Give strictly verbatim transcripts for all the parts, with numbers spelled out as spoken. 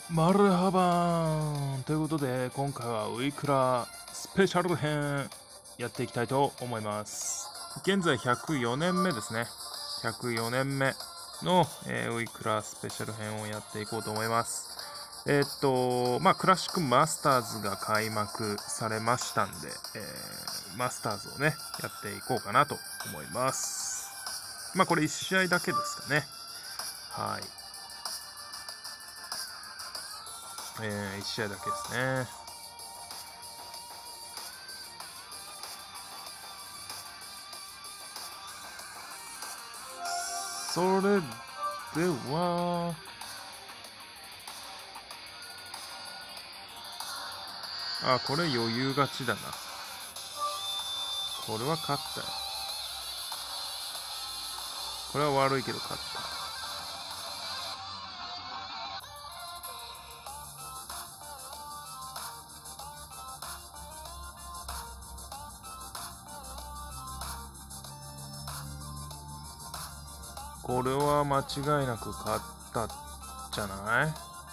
マルハバーンということで、今回はウイクラスペシャル編やっていきたいと思います。現在ひゃくよねんめですね。ひゃくよねんめの、えー、ウイクラスペシャル編をやっていこうと思います。えー、っと、まあ、クラシックマスターズが開幕されましたんで、えー、マスターズをね、やっていこうかなと思います。まあ、これいち試合だけですかね。はい。えー、いち試合だけですね。それでは、あ、これ余裕勝ちだな。これは勝ったよ。これは悪いけど勝った。これは間違いなく勝ったじゃない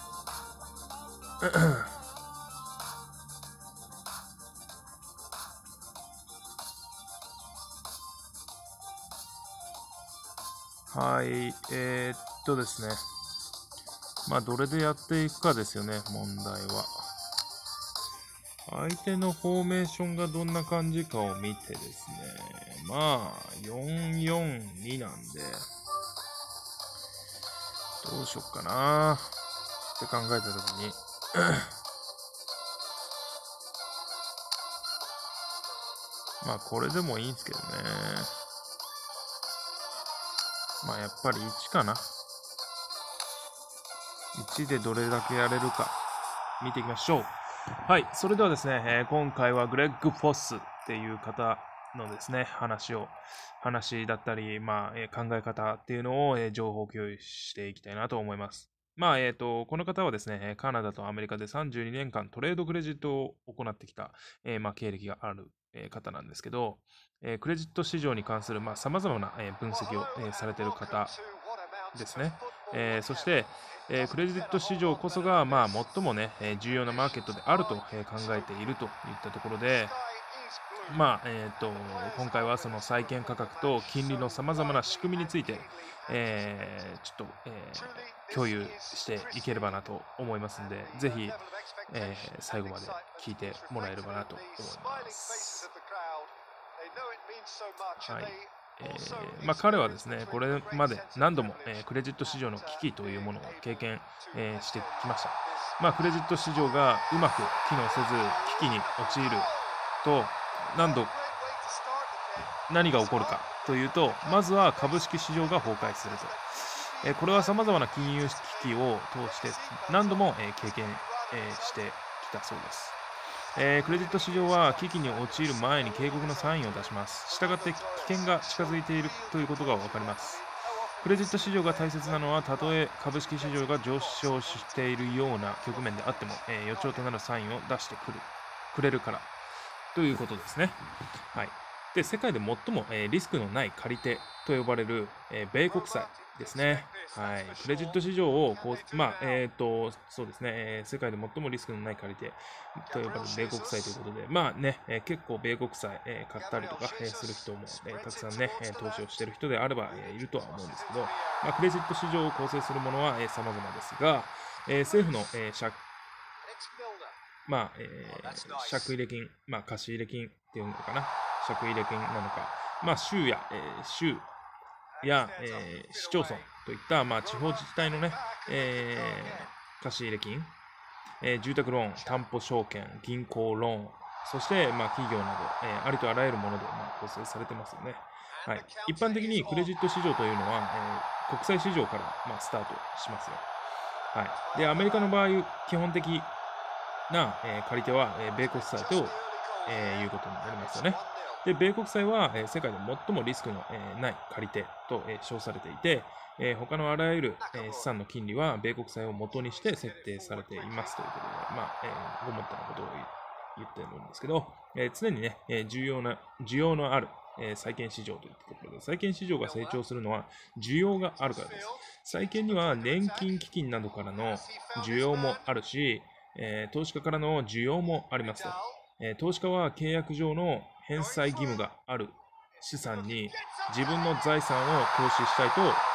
はい、えー、っとですね。まあ、どれでやっていくかですよね、問題は。相手のフォーメーションがどんな感じかを見てですね。まあ、よんよんになんで、どうしよっかなって考えたときに、まあ、これでもいいんですけどね。まあ、やっぱりいちかな。いちでどれだけやれるか、見ていきましょう。はい、それではですね、えー、今回はグレッグ・フォスっていう方のですね、話を、話だったり、まあ、えー、考え方っていうのを、えー、情報共有していきたいなと思います。まあ、えっと、この方はですね、カナダとアメリカでさんじゅうにねんかんトレードクレジットを行ってきた、えー、まあ、経歴がある、えー、方なんですけど、えー、クレジット市場に関する、まあ、様々な、えー、分析を、えー、されている方ですね。えー、そして、えー、クレジット市場こそが、まあ、最もね、えー、重要なマーケットであると、えー、考えているといったところで、まあ、えっと、今回はその債券価格と金利の様々な仕組みについて、えー、ちょっと、えー、共有していければなと思いますので、ぜひ、えー、最後まで聞いてもらえればなと思います。はい。えーまあ、彼はですね、これまで何度も、えークレジット市場の危機というものを経験、えーしてきました。まあ、クレジット市場がうまく機能せず、危機に陥ると、何度、何が起こるかというと、まずは株式市場が崩壊すると。えーこれは様々な金融危機を通して何度も、えー経験、えーしてきたそうです。えークレジット市場は危機に陥る前に警告のサインを出します。したがって危険が近づいているということがわかります。クレジット市場が大切なのは、たとえ株式市場が上昇しているような局面であっても、えー予兆となるサインを出してくるくれるからということですね。はい。で、世界で最も、えーリスクのない借り手と呼ばれる、えー米国債ですね。はい。クレジット市場をこう、まあ、えっ、と、そうですね、えー世界で最もリスクのない借り手と呼ばれる米国債ということで、まあね、えー結構米国債、えー買ったりとか、えーする人も、えーたくさんね、えー投資をしている人であれば、えーいるとは思うんですけど、まあ、クレジット市場を構成するものは、えー、様々ですが、えー政府の、えー借まあ、えー、借入金、まあ、貸入金っていうのかな。借入金なのか。まあ、州や、えー州や、えー市町村といった、まあ、地方自治体のね、えー貸入金、えー住宅ローン、担保証券、銀行ローン、そして、まあ、企業など、えーありとあらゆるもので、まあ、構成されてますよね。はい。一般的にクレジット市場というのは、えー国際市場から、まあ、スタートしますよ。はい。で、アメリカの場合、基本的な、えー借り手は、えー米国債と、えーいうことになりますよね。で、米国債は、えー世界で最もリスクの、えーない借り手と、えー称されていて、えー他のあらゆる、えー資産の金利は米国債を元にして設定されていますということで、まあ、えーごもっとなことを言ってるんですけど、えー常にね、えー重要な、需要のある、 えー、債券市場といったところで、債券市場が成長するのは需要があるからです。債券には年金基金などからの需要もあるし、えー、投資家からの需要もありますと。えー、投資家は契約上の返済義務がある資産に自分の財産を投資したいと思っています。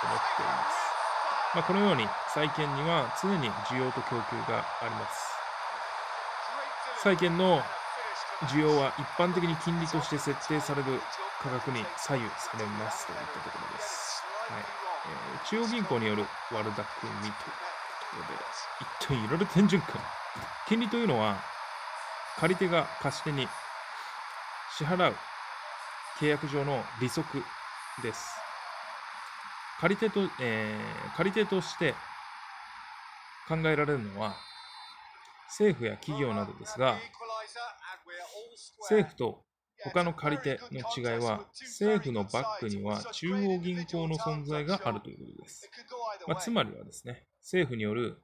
まあ、このように債券には常に需要と供給があります。債券の需要は一般的に金利として設定される価格に左右されますといったところです。はいえー、中央銀行による悪巧みというところで、一体いろいろ天順化。金利というのは、借り手が貸し手に支払う契約上の利息です。借り手と、えー、借り手として考えられるのは政府や企業などですが、政府と他の借り手の違いは、政府のバックには中央銀行の存在があるということです。まあ、つまりはですね、政府による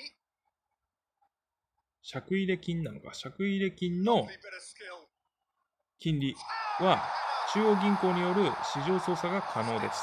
借入金なのか、借入金の金利は中央銀行による市場操作が可能です。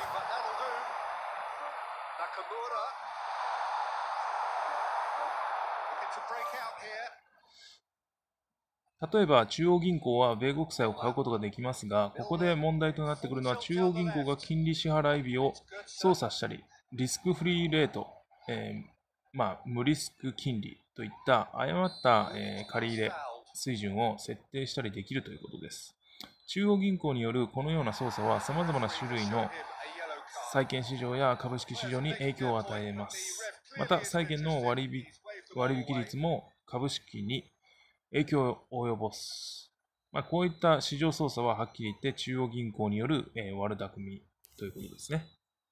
例えば中央銀行は米国債を買うことができますが、ここで問題となってくるのは中央銀行が金利支払い日を操作したり、リスクフリーレート、えー、まあ、無リスク金利といった誤った、えー、借り入れ水準を設定したりできるということです。中央銀行によるこのような操作は様々な種類の債券市場や株式市場に影響を与えます。また、債券の割引、割引率も株式に影響を及ぼす。まあ、こういった市場操作ははっきり言って中央銀行による、えー、悪巧みということですね。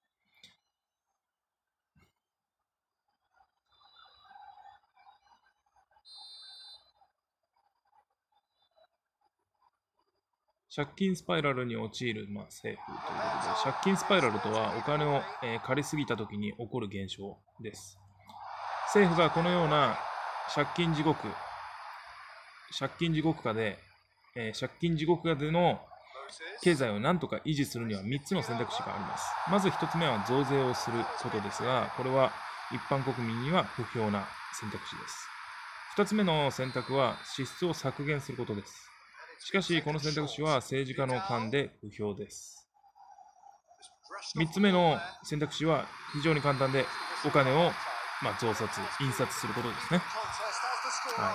借金スパイラルに陥る、まあ、政府ということで、借金スパイラルとはお金を、えー、借りすぎたときに起こる現象です。政府がこのような借金地獄、借金地獄下で、えー、借金地獄下での経済を何とか維持するにはみっつの選択肢があります。まずひとつめは増税をすることですが、これは一般国民には不評な選択肢です。ふたつめの選択は支出を削減することです。しかし、この選択肢は政治家の間で不評です。みっつめの選択肢は非常に簡単で、お金を、まあ、増刷、印刷することですね。はい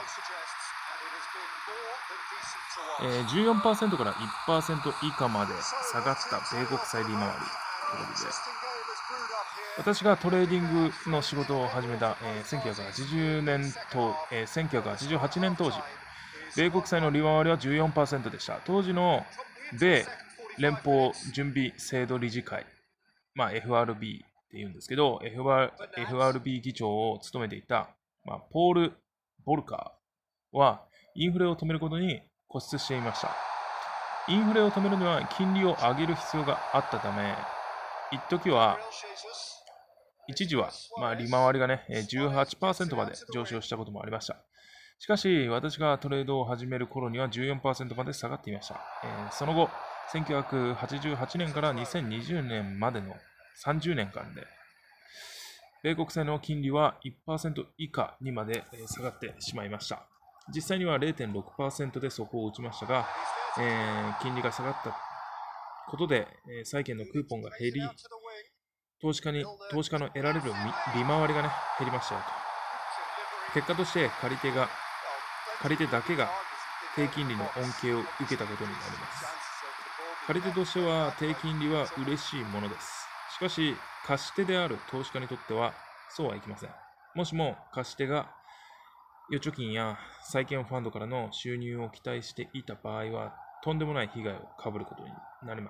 えー、じゅうよんパーセント から いちパーセント 以下まで下がった米国債利回りということで、私がトレーディングの仕事を始めた、えー、せんきゅうひゃくはちじゅうねんと、えー、せんきゅうひゃくはちじゅうはちねん当時、米国債の利回りは じゅうよんパーセント でした。当時の米連邦準備制度理事会、まあ、エフアールビー って言うんですけど、エフアールビー 議長を務めていた、まあ、ポール・ボルカーはインフレを止めることに固執していました。インフレを止めるには金利を上げる必要があったため、一時は、一時は、まあ、利回りがね、じゅうはちパーセント まで上昇したこともありました。しかし、私がトレードを始める頃には じゅうよんパーセント まで下がっていました。えー、その後、せんきゅうひゃくはちじゅうはちねんからにせんにじゅうねんまでのさんじゅうねんかんで、米国債の金利は いちパーセント 以下にまで下がってしまいました。実際には れいてんろくパーセント で底を打ちましたが、えー、金利が下がったことで、えー、債券のクーポンが減り、投資家に投資家の得られる利回りが、ね、減りましたよと。結果として借り手が借り手だけが低金利の恩恵を受けたことになります。借り手としては低金利は嬉しいものです。しかし、貸し手である投資家にとってはそうはいきません。もしも貸し手が預貯金や債券ファンドからの収入を期待していた場合は、とんでもない被害を被ることになります。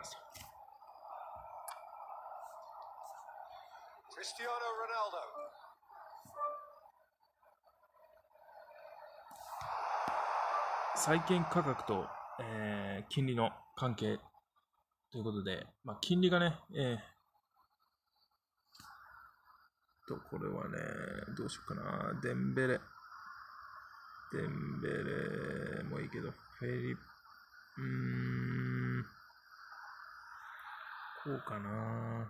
クリスティアーノ・ロナウド。債券価格と、えー、金利の関係ということで、まあ、金利がね、えー、と、これはね、どうしようかな、デンベレ、デンベレもいいけど、フェリ、うーん、 うかな。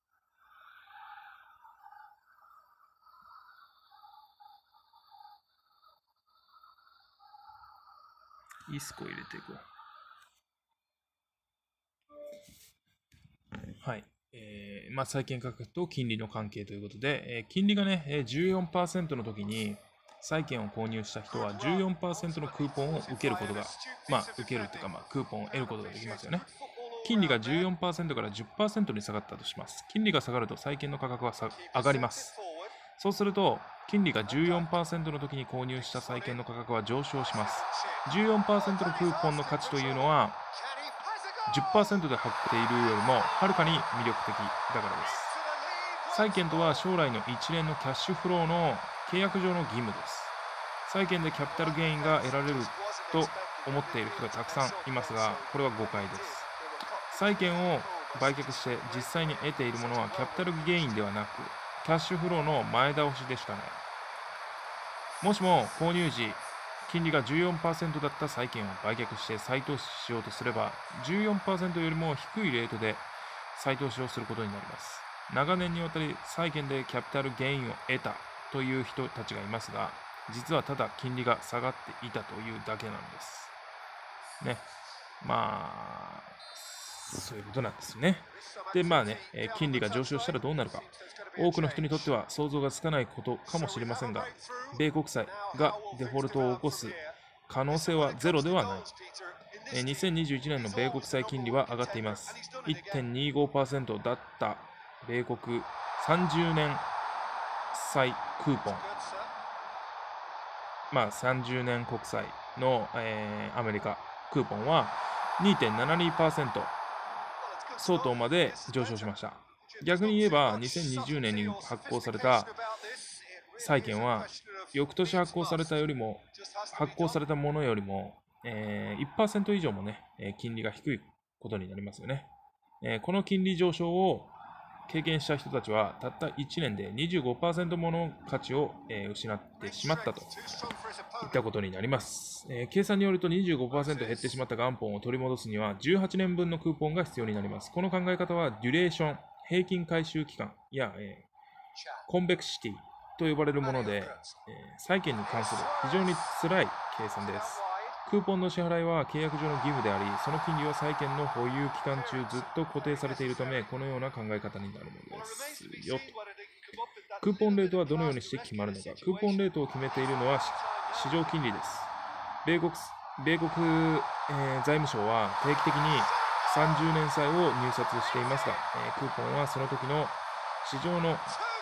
イスコ入れていこう。はい。えーまあ、債券価格と金利の関係ということで、えー金利がね、じゅうよんパーセントの時に、債券を購入した人は じゅうよんパーセント のクーポンを受けることが、まあ、受けるというか、まあ、クーポンを得ることができますよね。金利が じゅうよんパーセント から じゅっパーセント に下がったとします。金利が下がると債券の価格は上がります。そうすると、金利が じゅうよんパーセント の時に購入した債券の価格は上昇します。じゅうよんパーセント のクーポンの価値というのは、じゅっパーセント で貼っているよりもはるかに魅力的だからです。債券とは将来の一連のキャッシュフローの契約上の義務です。債券でキャピタルゲインが得られると思っている人がたくさんいますが、これは誤解です。債券を売却して実際に得ているものはキャピタルゲインではなく、キャッシュフローの前倒しでしかない。もしも購入時、金利が じゅうよんパーセント だった債券を売却して再投資しようとすれば、じゅうよんパーセント よりも低いレートで再投資をすることになります。長年にわたり債券でキャピタルゲインを得たという人たちがいますが、実はただ金利が下がっていたというだけなんです。ね。まあ、そういうことなんですね。で、まあね、えー金利が上昇したらどうなるか。多くの人にとっては想像がつかないことかもしれませんが、米国債がデフォルトを起こす可能性はゼロではない。えーにせんにじゅういちねんの米国債金利は上がっています。いってんにじゅうごパーセント だった米国さんじゅうねん債クーポン。まあ、さんじゅうねん国債の、えーアメリカクーポンは にてんななにパーセント 相当まで上昇しました。逆に言えば、にせんにじゅうねんに発行された債券は、翌年発行されたよりも、発行されたものよりも、えー、いちパーセント 以上もね、えー金利が低いことになりますよね。えーこの金利上昇を経験した人たちは、たったいちねんで にじゅうごパーセント もの価値を、えー失ってしまったといったことになります。えー計算によると にじゅうごパーセント 減ってしまった元本を取り戻すにはじゅうはちねんぶんのクーポンが必要になります。この考え方はデュレーション、平均回収期間や、えーコンベクシティと呼ばれるもので、えー債券に関する非常に辛い計算です。クーポンの支払いは契約上の義務であり、その金利は債券の保有期間中ずっと固定されているため、このような考え方になるのですよ。クーポンレートはどのようにして決まるのか。クーポンレートを決めているのは市場金利です。米国、米国、えー財務省は定期的にさんじゅうねん債を入札していますが、えークーポンはその時の市場の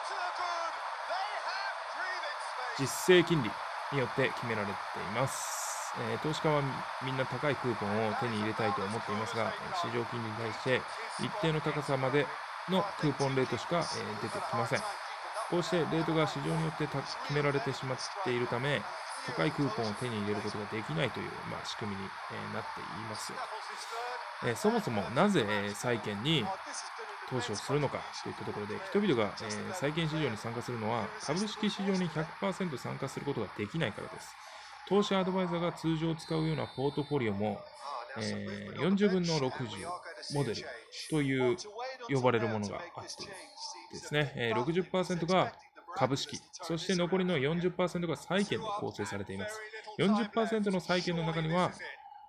実勢金利によって決められています。えー投資家はみんな高いクーポンを手に入れたいと思っていますが、市場金利に対して一定の高さまでのクーポンレートしか、えー出てきません。こうしてレートが市場によってた決められてしまっているため、高いクーポンを手に入れることができないという、まあ、仕組みに、えーなっていますよ。えーそもそもなぜ、えー債券に投資をするのかといったところで、人々が、えー債券市場に参加するのは、株式市場に ひゃくパーセント 参加することができないからです。投資アドバイザーが通常使うようなポートフォリオも、えーよんじゅうぶんのろくじゅうモデルという呼ばれるものがあってですね、えーろくじゅっパーセント が株式、そして残りの よんじゅっパーセント が債券で構成されています。よんじゅっパーセント の債券の中には、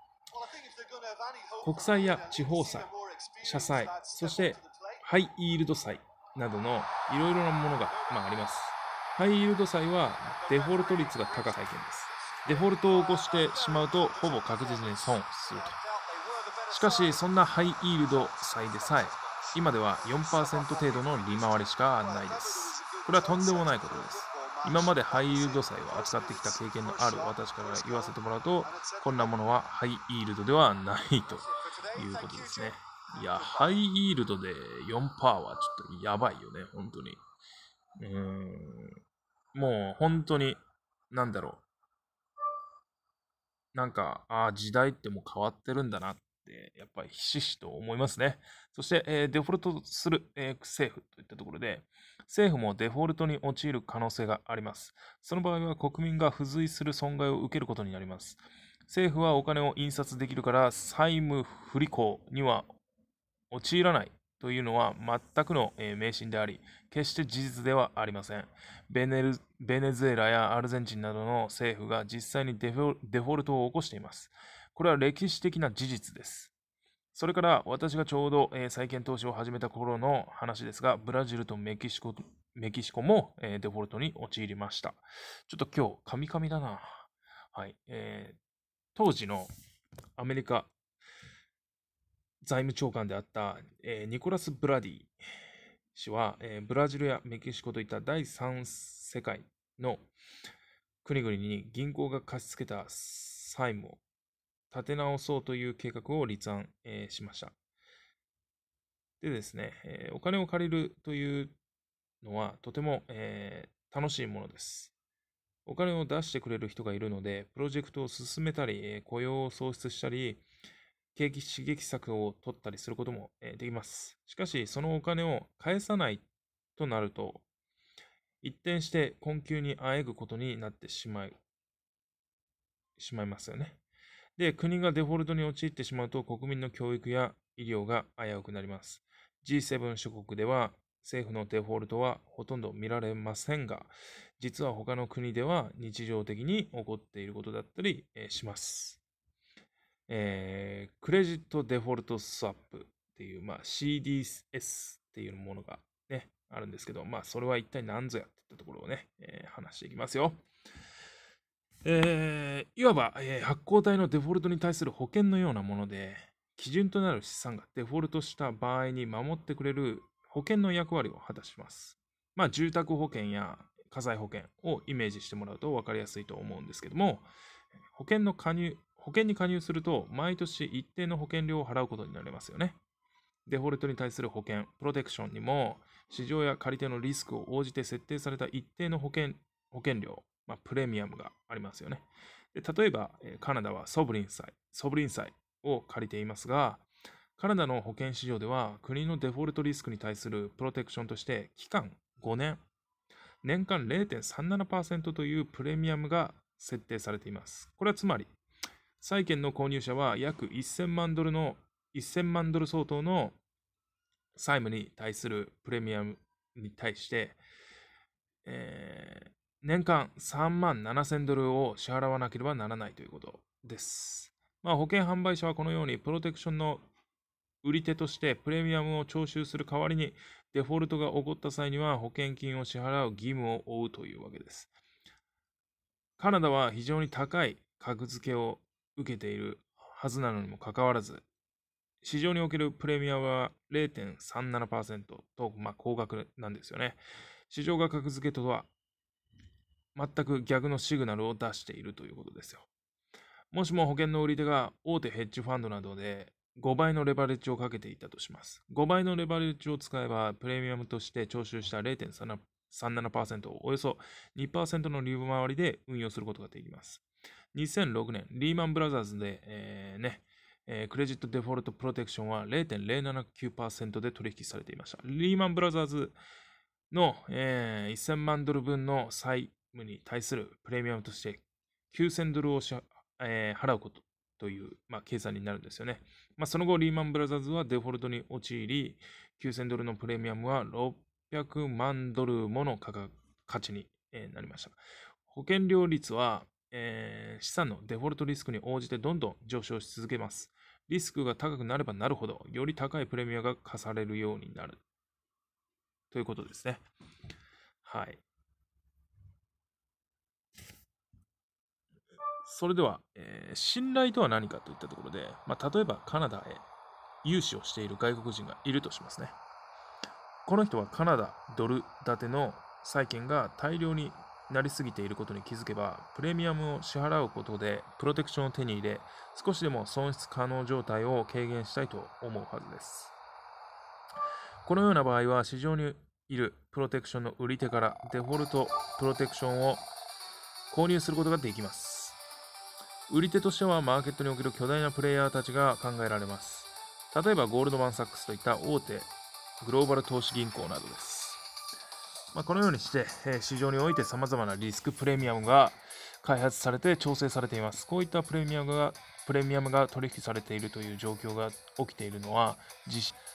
国債や地方債、社債、そしてハイイールド債などのいろいろなものが、まあ、あります。ハイイールド債はデフォルト率が高い債券です。デフォルトを起こしてしまうとほぼ確実に損すると。しかし、そんなハイイールド債でさえ、今では よんパーセント 程度の利回りしかないです。これはとんでもないことです。今までハイイールド債を扱ってきた経験のある私から言わせてもらうと、こんなものはハイイールドではないということですね。いや、ハイイールドで よんパーセント はちょっとやばいよね、本当に。うーん、もう本当に、なんだろう。なんか、ああ、時代ってもう変わってるんだなって、やっぱりひしひしと思いますね。そして、えーデフォルトする、えー政府といったところで、政府もデフォルトに陥る可能性があります。その場合は国民が付随する損害を受けることになります。政府はお金を印刷できるから債務不履行には陥らないというのは全くの迷信であり、決して事実ではありません。ベネルベネズエラやアルゼンチンなどの政府が実際にデフォデフォルトを起こしています。これは歴史的な事実です。それから私がちょうど、えー債券投資を始めた頃の話ですが、ブラジルとメキシコメキシコも、えーデフォルトに陥りました。ちょっと今日、カミカミだな。はい。えー当時のアメリカ財務長官であった、えーニコラス・ブラディ氏は、えーブラジルやメキシコといった第三世界の国々に銀行が貸し付けた債務を立て直そうという計画を立案、えーしました。でですね、えーお金を借りるというのはとても、えー楽しいものです。お金を出してくれる人がいるので、プロジェクトを進めたり、えー雇用を創出したり、景気刺激策を取ったりすることも、えーできます。しかし、そのお金を返さないとなると、一転して困窮にあえぐことになってしまい、しまいますよね。で、国がデフォルトに陥ってしまうと、国民の教育や医療が危うくなります。ジーセブン 諸国では、政府のデフォルトはほとんど見られませんが、実は他の国では日常的に起こっていることだったり、えーします。えークレジットデフォルトスワップっていう、まあ、シーディーエス っていうものがね、あるんですけど、まあ、それは一体何ぞやっていったところをね、えー話していきますよ。えーいわば、えー発行体のデフォルトに対する保険のようなもので、基準となる資産がデフォルトした場合に守ってくれる保険の役割を果たします。まあ、住宅保険や火災保険をイメージしてもらうと分かりやすいと思うんですけども、保険の加入、保険に加入すると、毎年一定の保険料を払うことになりますよね。デフォルトに対する保険、プロテクションにも、市場や借り手のリスクを応じて設定された一定の保険保険料、まあ、プレミアムがありますよね。で例えば、えーカナダはソブリン債、ソブリン債を借りていますが、カナダの保険市場では国のデフォルトリスクに対するプロテクションとして期間ごねん、年間 れいてんさんななパーセント というプレミアムが設定されています。これはつまり、債券の購入者は約せんまんドルのせんまんドル相当の債務に対するプレミアムに対して、えー年間さんまんななせんドルを支払わなければならないということです。まあ、保険販売者はこのようにプロテクションの売り手としてプレミアムを徴収する代わりにデフォルトが起こった際には保険金を支払う義務を負うというわけです。カナダは非常に高い格付けを受けているはずなのにもかかわらず、市場におけるプレミアムは れいてんさんななパーセント と、まあ、高額なんですよね。市場が格付けとは全く逆のシグナルを出しているということですよ。もしも保険の売り手が大手ヘッジファンドなどでごばいのレバレッジをかけていたとします。ごばいのレバレッジを使えばプレミアムとして徴収した れいてんさんななパーセント をおよそ にパーセント の利回りで運用することができます。にせんろくねん、リーマンブラザーズで、えーねえークレジットデフォルトプロテクションは れいてんぜろななきゅうパーセント で取引されていました。リーマンブラザーズの、えーせんまんドル分の債務に対するプレミアムとしてきゅうせんドルをし、えー払うことという、まあ、計算になるんですよね。まあ、その後、リーマンブラザーズはデフォルトに陥り、きゅうせんドルのプレミアムはろっぴゃくまんドルもの価格価値に、えーなりました。保険料率は、えー資産のデフォルトリスクに応じてどんどん上昇し続けます。リスクが高くなればなるほど、より高いプレミアが課されるようになる。ということですね。はい。それでは、えー信頼とは何かといったところで、まあ、例えばカナダへ融資をしている外国人がいるとしますね。この人はカナダドル建ての債券が大量になりすぎていることに気づけば、プレミアムを支払うことでプロテクションを手に入れ、少しでも損失可能状態を軽減したいと思うはずです。このような場合は、市場にいるプロテクションの売り手からデフォルトプロテクションを購入することができます。売り手としてはマーケットにおける巨大なプレイヤーたちが考えられます。例えばゴールドマン・サックスといった大手グローバル投資銀行などです。まあ、このようにして、えー市場において様々なリスクプレミアムが開発されて調整されています。こういったプレミアムがプレミアムが取引されているという状況が起きているのは、実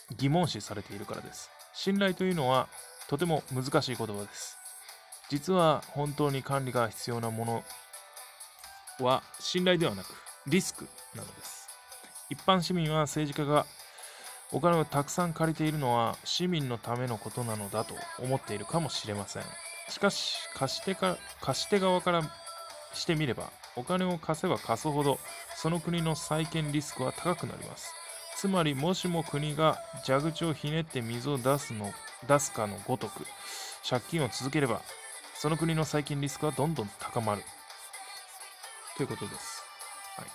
疑問視されているからです。信頼というのはとても難しい言葉です。実は本当に管理が必要なものは信頼ではなくリスクなのです。一般市民は政治家がお金をたくさん借りているのは市民のためのことなのだと思っているかもしれません。しかし貸し手か貸し手側からしてみれば、お金を貸せば貸すほどその国の債権リスクは高くなります。つまり、もしも国が蛇口をひねって水を出すの出すかのごとく借金を続ければ、その国の債権リスクはどんどん高まるということです。はい、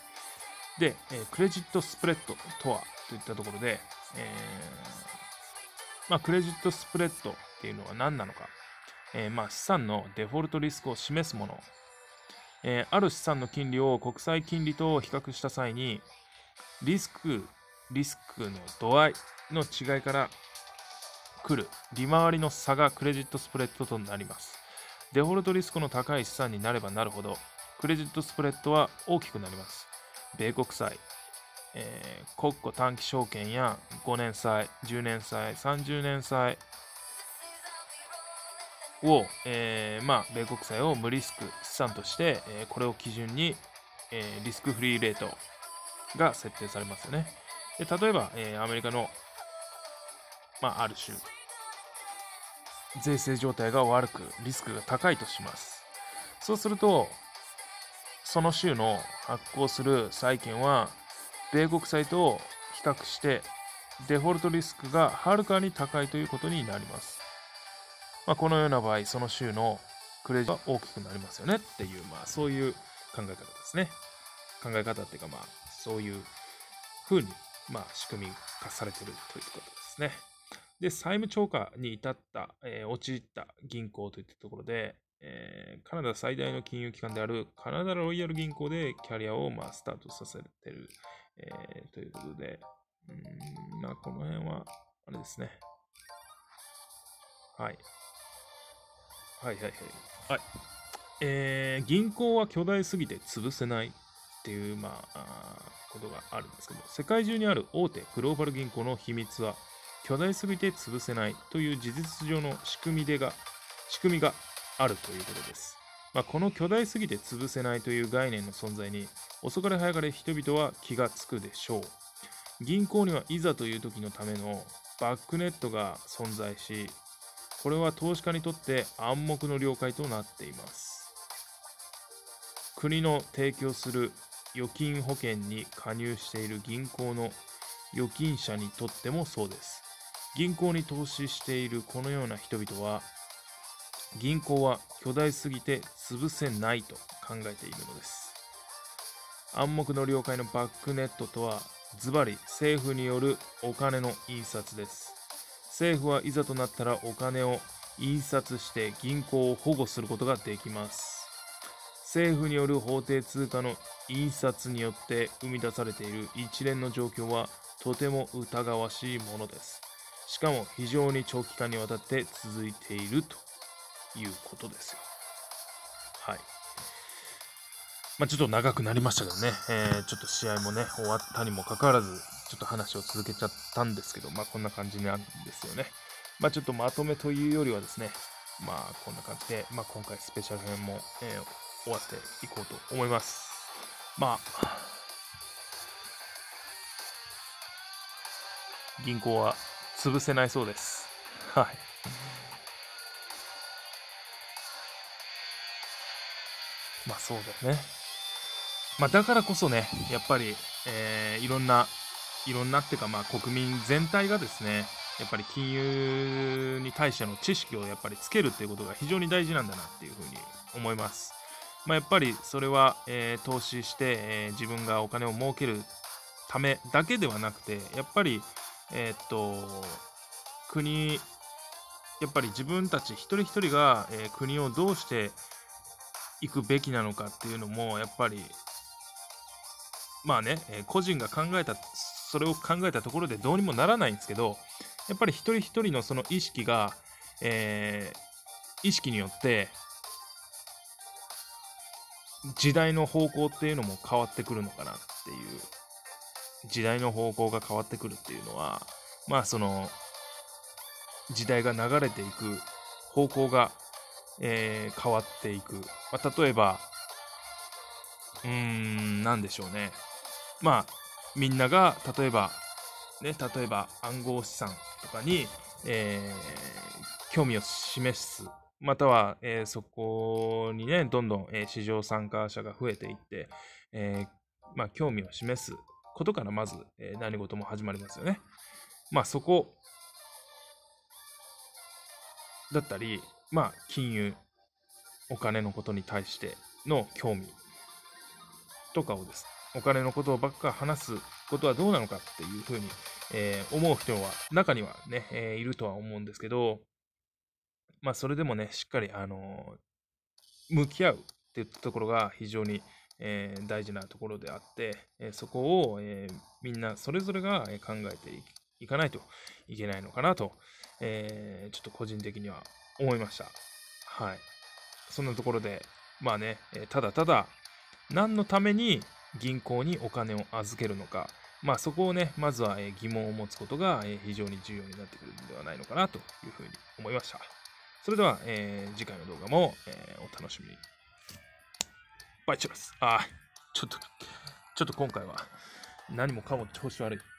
で、えークレジットスプレッドとはといったところで、えーまあ、クレジットスプレッドっていうのは何なのか、えーまあ、資産のデフォルトリスクを示すもの、えーある資産の金利を国際金利と比較した際に、リスク、リスクの度合いの違いから来る利回りの差がクレジットスプレッドとなります。デフォルトリスクの高い資産になればなるほど、クレジットスプレッドは大きくなります。米国債、えー国庫短期証券やごねん債、じゅうねん債、さんじゅうねん債を、えーまあ、米国債を無リスク資産として、えーこれを基準に、えーリスクフリーレートが設定されますよね。で例えば、えーアメリカの、まあ、ある種、税制状態が悪く、リスクが高いとします。そうすると、その州の発行する債券は、米国債と比較して、デフォルトリスクがはるかに高いということになります。まあ、このような場合、その州のクレジットが大きくなりますよねっていう、まあ、そういう考え方ですね。考え方っていうか、まあ、そういうふうに、まあ、仕組み化されているということですね。で、債務超過に至った、えー陥った銀行といったところで、えーカナダ最大の金融機関であるカナダロイヤル銀行でキャリアを、まあ、スタートさせている、えーということで、うーんまあ、この辺は、あれですね。はい。はいはいはい。はい。えー銀行は巨大すぎて潰せないっていう、まあ、あーことがあるんですけど、世界中にある大手グローバル銀行の秘密は、巨大すぎて潰せないという事実上の仕組みでが仕組みがあるということです。まあ、この巨大すぎて潰せないという概念の存在に遅かれ早かれ人々は気がつくでしょう。銀行にはいざという時のためのバックネットが存在し、これは投資家にとって暗黙の了解となっています。国の提供する預金保険に加入している銀行の預金者にとってもそうです。銀行に投資しているこのような人々は、銀行は巨大すぎて潰せないと考えているのです。暗黙の了解のバックネットとは、ズバリ政府によるお金の印刷です。政府はいざとなったらお金を印刷して銀行を保護することができます。政府による法定通貨の印刷によって生み出されている一連の状況はとても疑わしいものです。しかも非常に長期間にわたって続いているということですよ。はい。まあ、ちょっと長くなりましたけどね、えーちょっと試合もね、終わったにもかかわらず、ちょっと話を続けちゃったんですけど、まあ、こんな感じなんですよね。まあ、ちょっとまとめというよりはですね、まあ、こんな感じで、まあ、今回スペシャル編も、えー終わっていこうと思います。まあ、銀行は潰せないそうです。はい。まあ、そうだよね。まあ、だからこそね、やっぱり、えーいろんな、いろんなっていうか、まあ、国民全体がですね、やっぱり金融に対しての知識をやっぱりつけるっていうことが非常に大事なんだなっていうふうに思います。まあ、やっぱりそれは、えー投資して、えー自分がお金を儲けるためだけではなくて、やっぱり、えーっと、国、やっぱり自分たち一人一人が、えー国をどうしていくべきなのかっていうのも、やっぱりまあね、えー個人が考えた、それを考えたところでどうにもならないんですけど、やっぱり一人一人のその意識が、えー意識によって時代の方向っていうのも変わってくるのかなっていう、時代の方向が変わってくるっていうのは、 まあその時代が流れていく方向が、えー変わっていく。まあ、例えば、うーん、なんでしょうね。まあ、みんなが、例えば、ね、例えば暗号資産とかに、えー興味を示す。または、えーそこにね、どんどん、えー市場参加者が増えていって、えーまあ、興味を示すことからまず、えー何事も始まりますよね。まあ、そこだったり、まあ、金融、お金のことに対しての興味とかをですね、お金のことをばっか話すことはどうなのかっていうふうに、えー思う人は中にはね、えーいるとは思うんですけど、まあそれでもね、しっかり、あのー向き合うっていったところが非常に、えー大事なところであって、えーそこを、えーみんなそれぞれがえー考えていいかないといけないのかなと、えーちょっと個人的には思いました。はい。そんなところで、まあね、えーただただ何のために銀行にお金を預けるのか、まあそこをね、まずはえー疑問を持つことがえー非常に重要になってくるのではないのかなというふうに思いました。それでは、えー次回の動画も、えーお楽しみに。バイチュラス。あー、ちょっと、ちょっと今回は何もかも調子悪い。